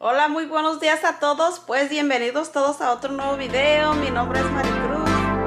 Hola, muy buenos días a todos, pues bienvenidos todos a otro nuevo video. Mi nombre es Maricruz.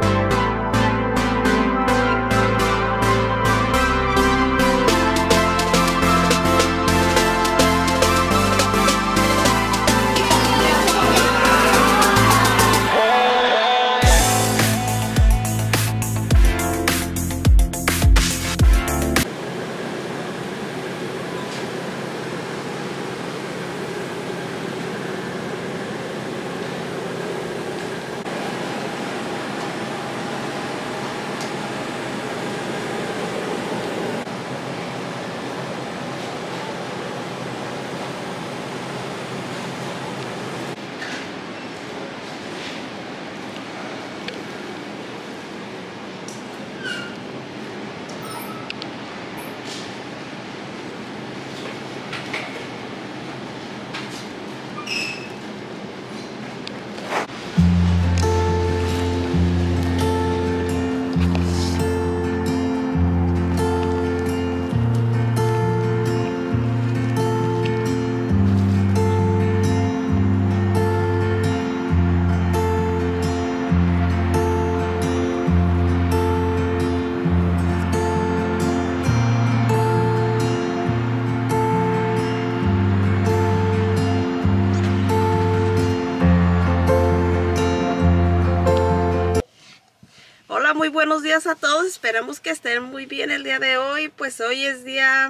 Hola, muy buenos días a todos. Esperamos que estén muy bien el día de hoy. Pues hoy es día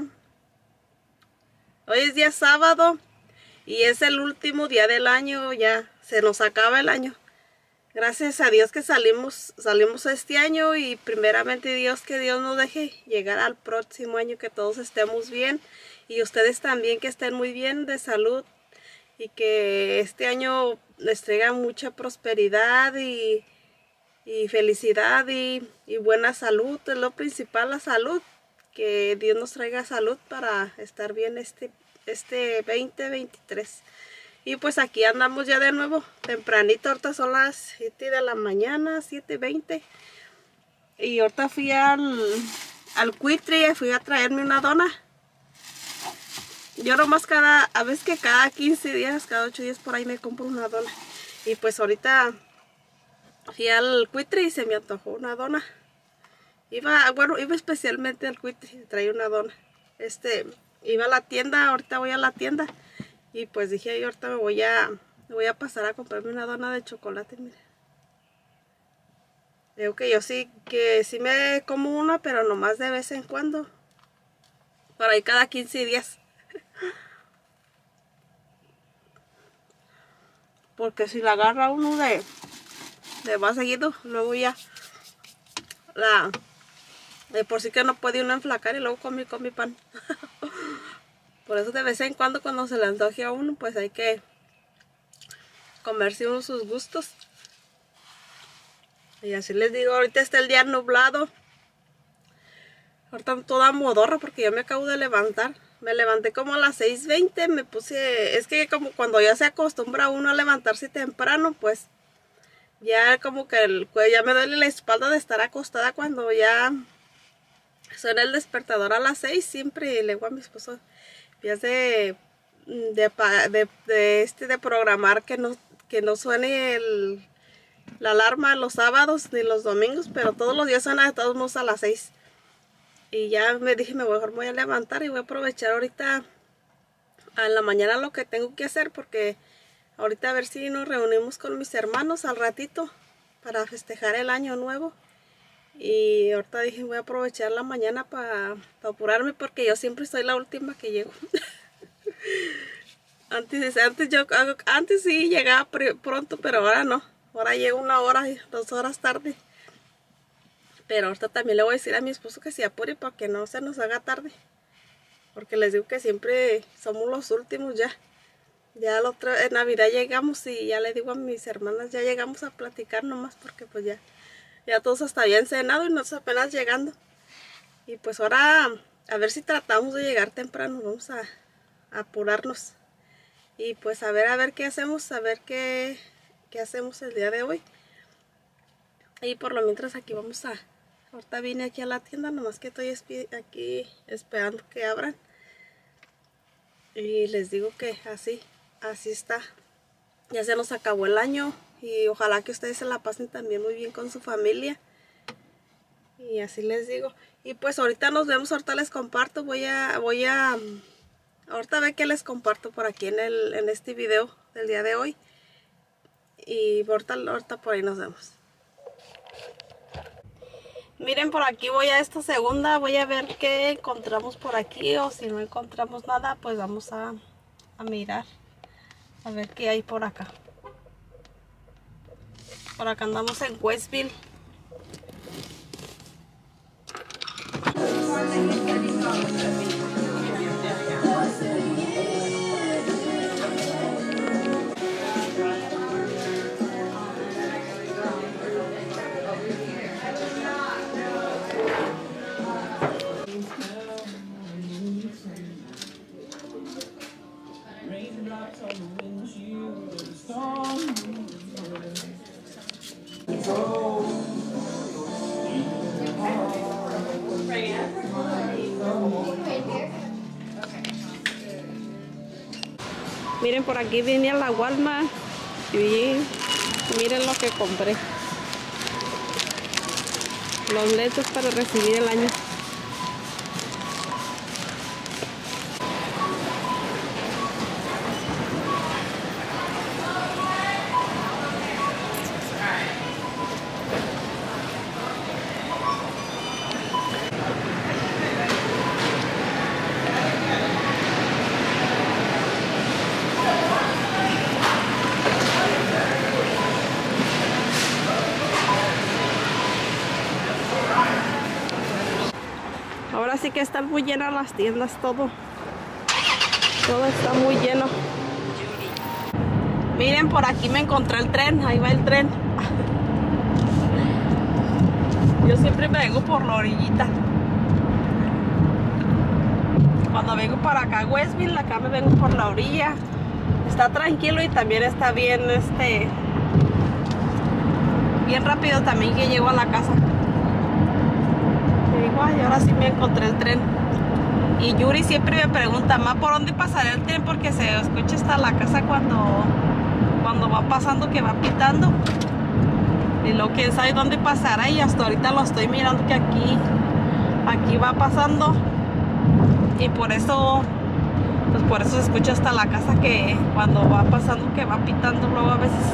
sábado y es el último día del año. Ya se nos acaba el año. Gracias a Dios que salimos este año, y primeramente Dios, que Dios nos deje llegar al próximo año, que todos estemos bien y ustedes también, que estén muy bien de salud, y que este año les traiga mucha prosperidad y felicidad y buena salud. Es lo principal, la salud. Que Dios nos traiga salud para estar bien este 2023. Y pues aquí andamos ya de nuevo, tempranito. Ahorita son las 7 de la mañana, 7:20. Y ahorita fui al Cuitri, fui a traerme una dona. Yo nomás cada 15 días, cada 8 días por ahí me compro una dona. Y pues ahorita fui al Cuitri y se me antojó una dona. Iba especialmente al Cuitri, traía una dona. Iba a la tienda, ahorita voy a la tienda. Y pues dije, ahorita me voy a pasar a comprarme una dona de chocolate, mira. Digo que sí me como una, pero nomás de vez en cuando. Por ahí cada 15 días. Porque si la agarra uno de más seguido, luego ya de por sí que no puede uno enflacar, y luego con mi pan. Por eso de vez en cuando se le antoje a uno, pues hay que comerse uno sus gustos. Y así les digo, ahorita está el día nublado. Ahorita toda modorra porque yo me acabo de levantar. Me levanté como a las 6:20, me puse... Es que como cuando ya se acostumbra uno a levantarse temprano, pues ya como que ya me duele la espalda de estar acostada cuando ya suena el despertador a las 6. Siempre le digo a mi esposo, ya de programar que no suene la alarma los sábados ni los domingos, pero todos los días suena de todos modos a las 6. Y ya me dije, mejor me voy a levantar y voy a aprovechar ahorita a la mañana lo que tengo que hacer, porque ahorita a ver si nos reunimos con mis hermanos al ratito para festejar el año nuevo. Y ahorita dije, voy a aprovechar la mañana para apurarme, porque yo siempre soy la última que llego. Antes sí llegaba pronto, pero ahora no. Ahora llego 1 hora, 2 horas tarde. Pero ahorita también le voy a decir a mi esposo que se apure para que no se nos haga tarde. Porque les digo que siempre somos los últimos ya. Ya en Navidad llegamos, y ya le digo a mis hermanas, ya llegamos a platicar nomás, porque pues ya todos hasta habían cenado y nosotros apenas llegando. Y pues ahora a ver si tratamos de llegar temprano, vamos a apurarnos. Y pues a ver qué hacemos, a ver qué hacemos el día de hoy. Y por lo mientras aquí ahorita vine aquí a la tienda, nomás que estoy aquí esperando que abran. Y les digo que así, así está. Ya se nos acabó el año y ojalá que ustedes se la pasen también muy bien con su familia. Y así les digo. Y pues ahorita nos vemos, ahorita les comparto. Ahorita ve que les comparto por aquí en este video del día de hoy. Y ahorita por ahí nos vemos. Miren, por aquí voy a esta segunda. Voy a ver qué encontramos por aquí. O si no encontramos nada, pues vamos a mirar. A ver qué hay por acá. Por acá andamos en Westville. Miren, por aquí vine a la Walmart y miren lo que compré. Los lentes para recibir el año. Ahora sí que están muy llenas las tiendas, todo está muy lleno. Miren, por aquí me encontré el tren, ahí va el tren. Yo siempre me vengo por la orillita. Cuando vengo para acá, Westville, acá me vengo por la orilla. Está tranquilo y también está bien, bien rápido también que llego a la casa. Y ahora sí me encontré el tren. Y Yuri siempre me pregunta, ma, ¿por dónde pasará el tren? Porque se escucha hasta la casa cuando va pasando, que va pitando. Y lo que sabe dónde pasará, y hasta ahorita lo estoy mirando que aquí va pasando. Y por eso, pues por eso se escucha hasta la casa, que cuando va pasando, que va pitando luego a veces.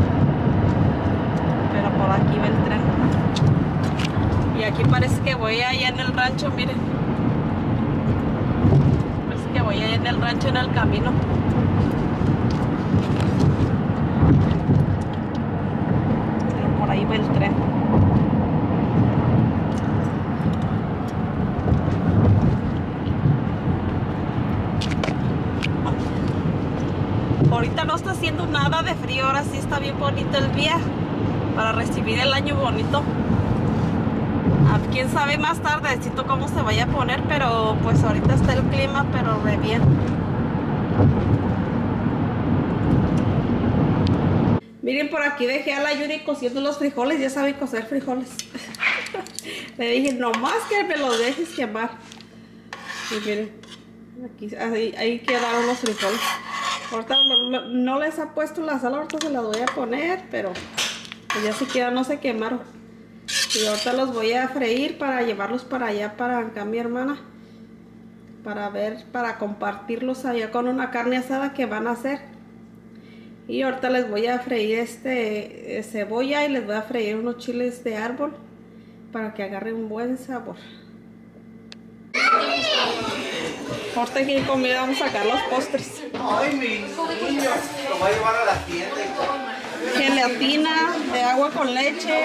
Pero por aquí va el tren. Y aquí parece que voy allá en el rancho, miren. Parece que voy allá en el rancho, en el camino. Y por ahí va el tren. Ahorita no está haciendo nada de frío, ahora sí está bien bonito el día para recibir el año bonito. Quién sabe más tardecito cómo se vaya a poner, pero pues ahorita está el clima, pero re bien. Miren, por aquí dejé a la Yuri cociendo los frijoles, ya sabe cocer frijoles. Le dije, nomás que me los dejes quemar. Y miren, aquí, ahí quedaron los frijoles. Ahorita no les ha puesto la sal, ahorita se las voy a poner, pero pues ya se quedan, no se quemaron. Y ahorita los voy a freír para llevarlos para allá, para acá mi hermana, para compartirlos allá con una carne asada que van a hacer. Y ahorita les voy a freír cebolla, y les voy a freír unos chiles de árbol para que agarre un buen sabor. Ahorita que comida vamos a sacar los postres. Ay, mi niño, lo voy a llevar a la tienda. Gelatina de agua con leche.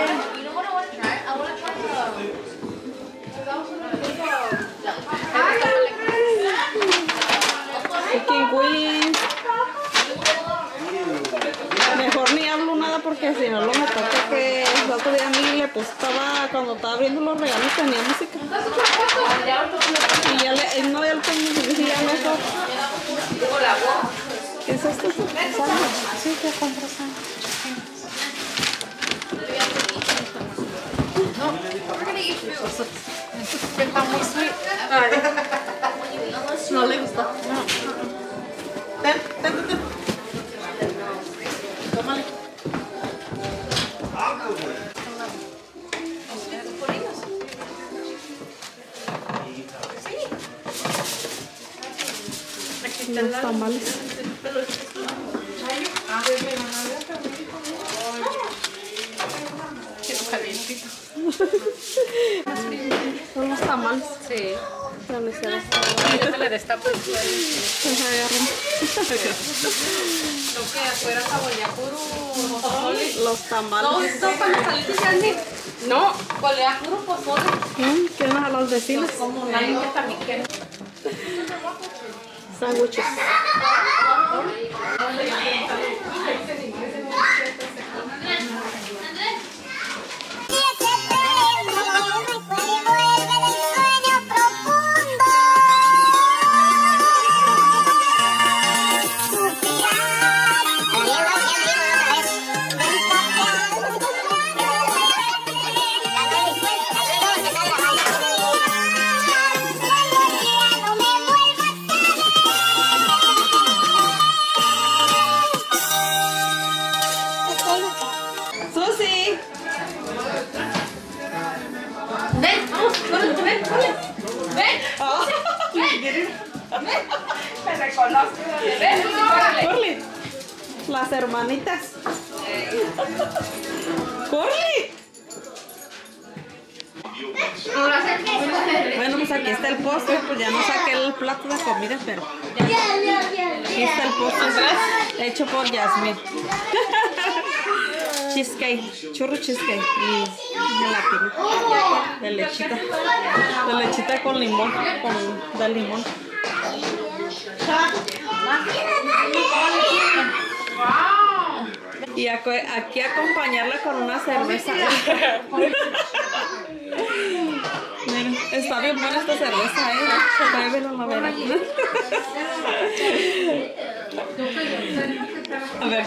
Chicken wings. Mejor ni hablo nada porque si no lo me toca que el otro día a mí le cuando estaba abriendo los regalos tenía música. Y ya no, ya lo tengo, ya no está. ¿Qué es esto? ¿Sándwich? Sí, que compro sándwich. No, we're gonna eat fruit. Está muy sweet. No le gusta. No. Ten. tamales. Quiero calientito. Son los tamales. Sí. La mesera. Yo te la destapo. Se agarran. Lo que afuera saborea puro pozole. Los tamales. No, esto cuando saliste ya ni. No, colea puro pozole. ¿Quieren a los vecinos? Como nadie que también quiere. Sándwiches. Susi. Ven, vamos, ven, ven, ven. Oh. Me reconozco. Ven, órale. Curly. Las hermanitas. Curly. Bueno, pues aquí está el postre. Pues ya no saqué el plato de comida, pero aquí está el postre hecho por Yasmin. Cheesecake, churro cheesecake y gelatina de lechita con limón, de limón. Y aquí acompañarla con una cerveza. Miren, está bien buena esta cerveza, pruébela, la verdad. A ver.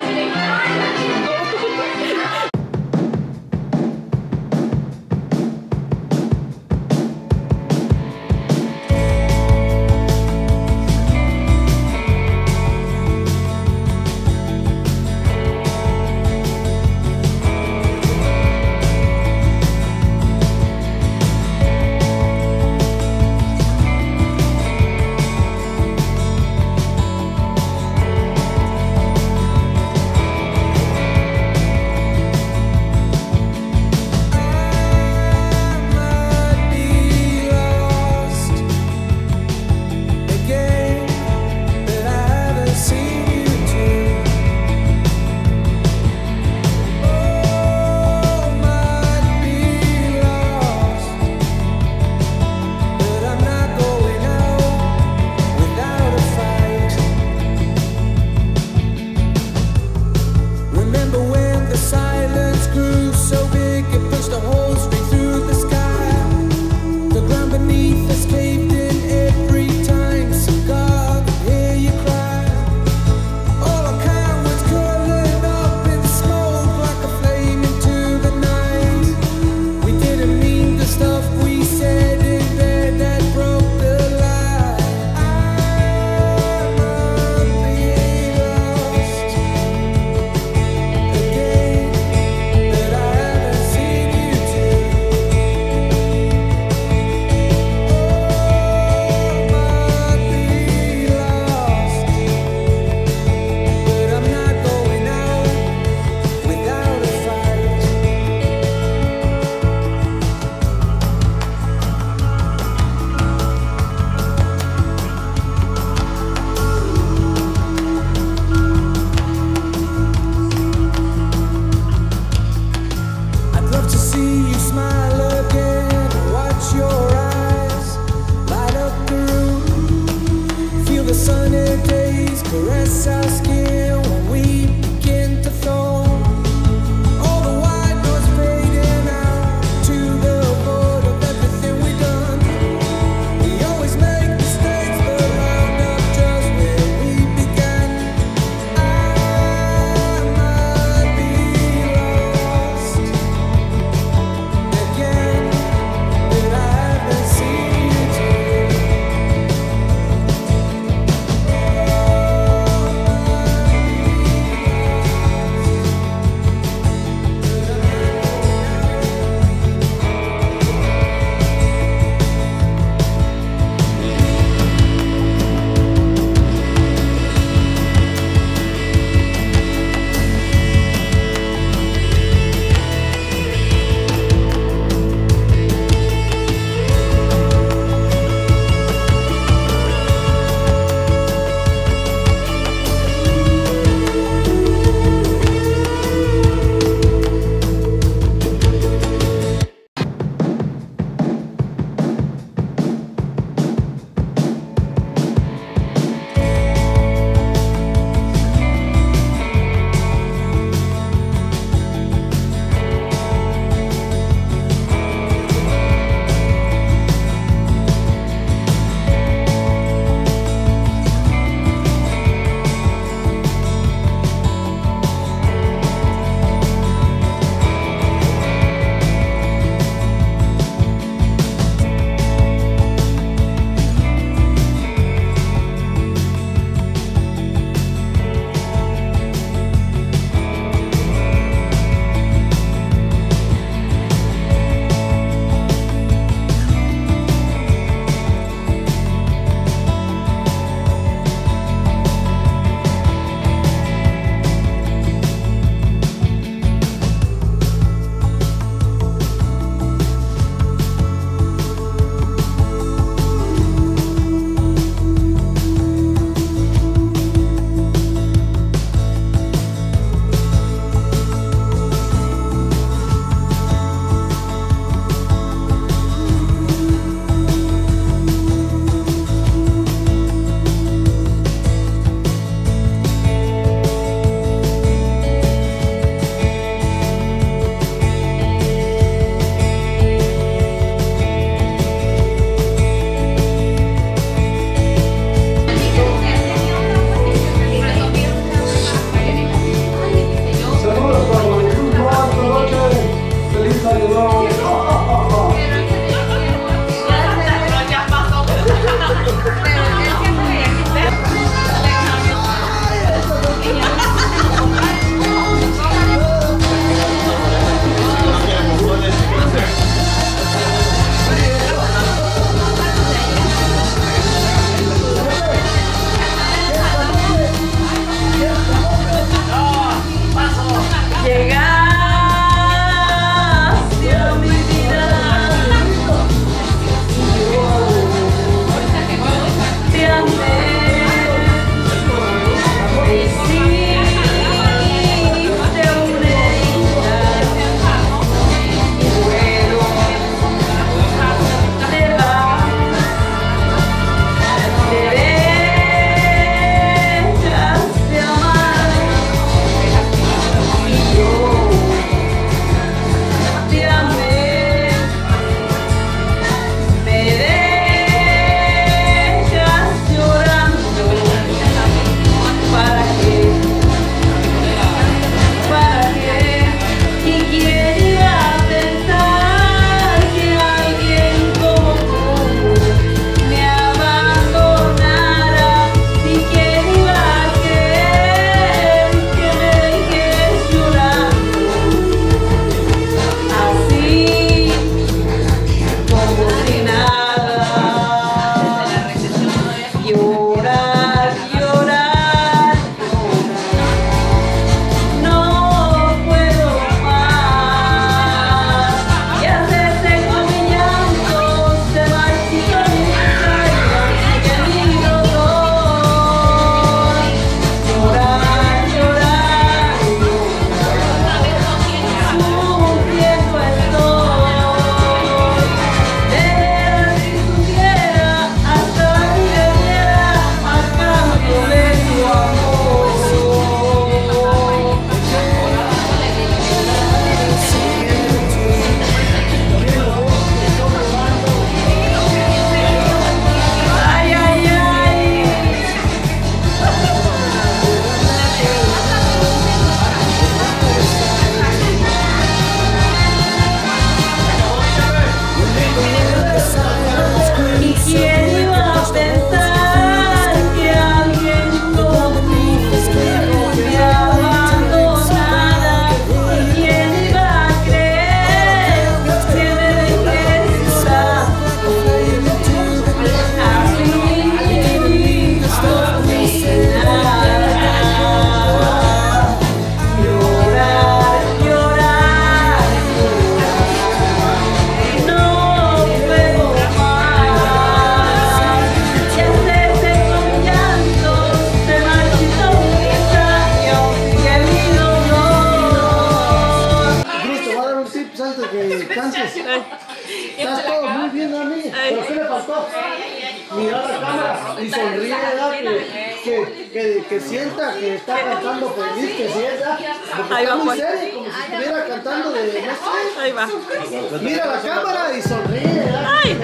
y sonríe, ¿verdad? Que sienta que está cantando feliz, que sienta, porque Ahí está va, muy pues. serio, como si estuviera cantando de, no sé, Ahí va. mira la cámara y sonríe, ¿verdad? ¡Ay!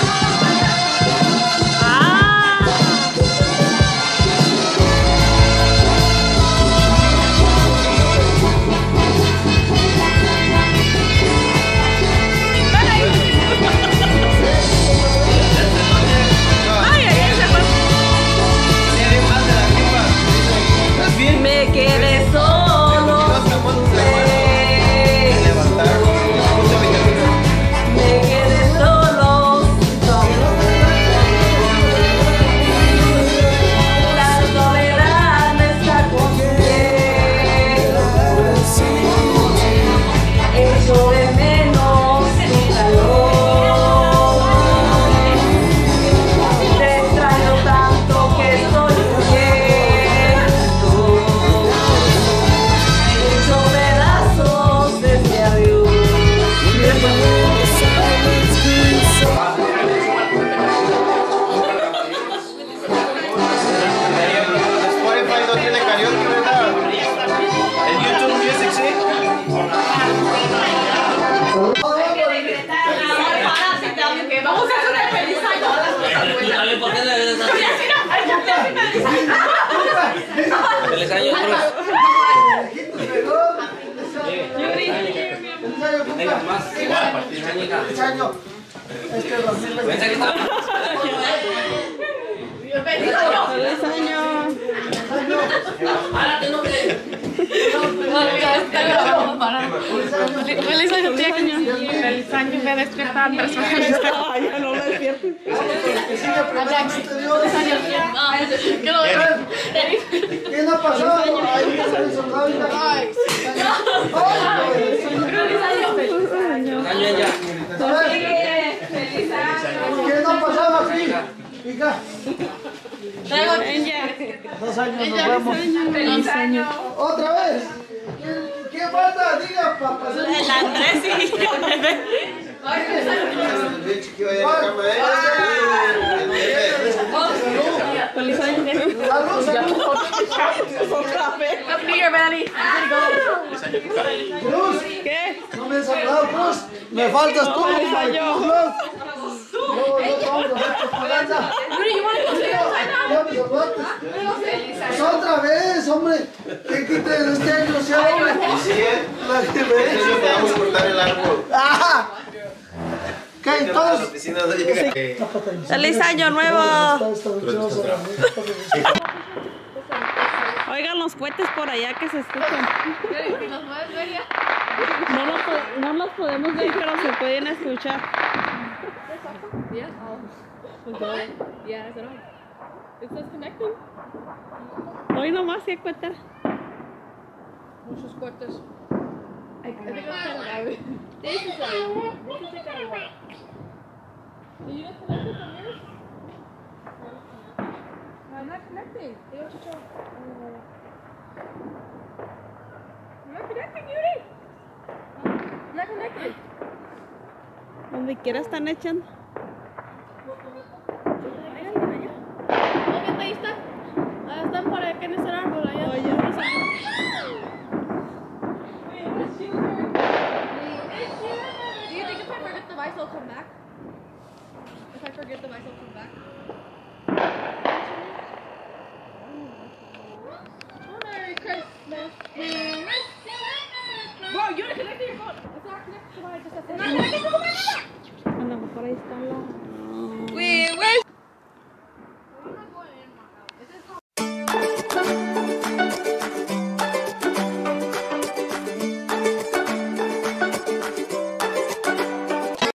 ¡Ah! ¡Ay, ay, ay! Se fue. Tiene más de la gripa. ¿Estás bien? Me quedé solo. Levantar. Mucha vitamina. Me quedé solo. La soledad me está consumiendo. Echo de menos tu calor. Te extraño tanto que estoy muriendo. Hecho pedazos de ese adiós. Spotify no tiene karaoke, ¿verdad? El YouTube Music, sí. Vamos a hacer una feliz año. ¿Por qué debes hacer? Feliz año, Cruz. Venga, más. Feliz año, hija. Feliz año. Este 2020. Ven, aquí está. Feliz año. ¡Feliz año! Párate, no me. Feliz año, tía. Feliz año, me despiertan personas. Ay, ya no me despierto. Que siga primeramente Dios. ¿Qué no ha pasado? Ay, ya se les olvidó, mira. Ay, Feliz año ya. a ver, ¿qué no ha pasado aquí? Hija, 2 años nos vemos. Feliz año. ¿Otra vez? ¿Qué falta? Diga, para pasar. El Andrés sí. Bien chiquillo ahí en la cama, ¿eh? El bebé. Feliz año. Salud, salud. Happy New Year, Manny. Cruz, ¿Qué? no me has hablado, Cruz. Me faltas tú. Feliz año. Cruz. No, vamos a hacer propaganda. Rudy, you want to go stay outside now? Ya me soplaste. Feliz año. Pues otra vez, hombre. ¿Qué quita en este año, sea, hombre? Sí, ¿eh? La que Este año ves. podemos cortar el árbol. ¡Ah! ¿Qué? Que a la Todos. oficina no llega. ¡Feliz año nuevo! Oigan los cohetes por allá que se escuchan. ¿Nos puedes ver ya? No los podemos ver, pero se pueden escuchar. Yeah. Yeah, is it on? It says connecting. Hoy nomás sí cuenta. Muchos cortes. I think I'm kind of This is like a while. Are you not connected from yours? I'm not connecting. I'm not connecting, Yuri. I'm not connected. Donde quiera están echando.